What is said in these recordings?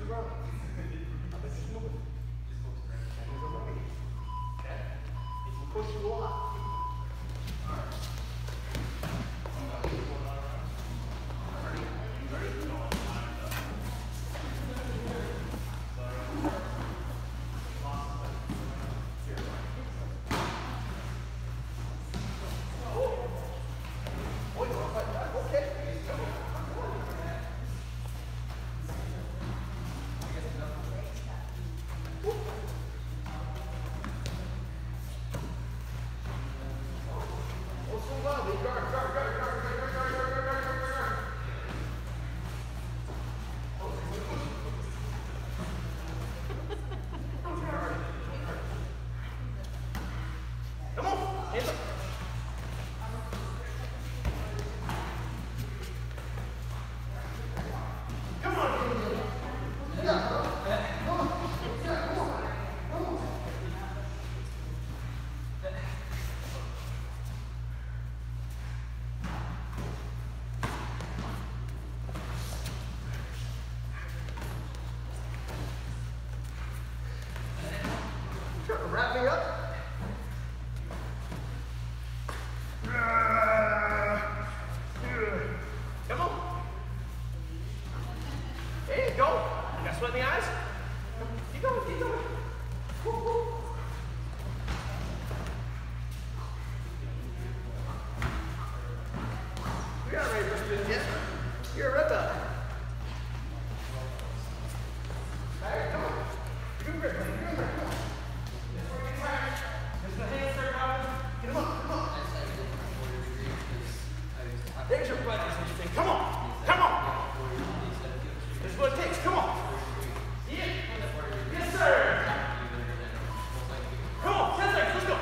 Wrap me up. Come on. There you go. You got sweat in the eyes? Keep going, keep going. Woo, woo. You're not ready for a spin yet. You're a ripper. All right, come on. Good grip, buddy. Good grip. Come on. There's your butt. Come on. Come on. This is what it takes. Come on. Yeah. Yes, sir. Come on. 10 seconds. Let's go.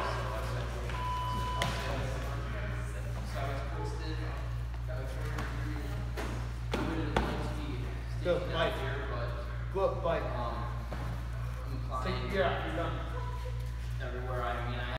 Go, bite. Go up, bite. Yeah, you're done. Everywhere I mean,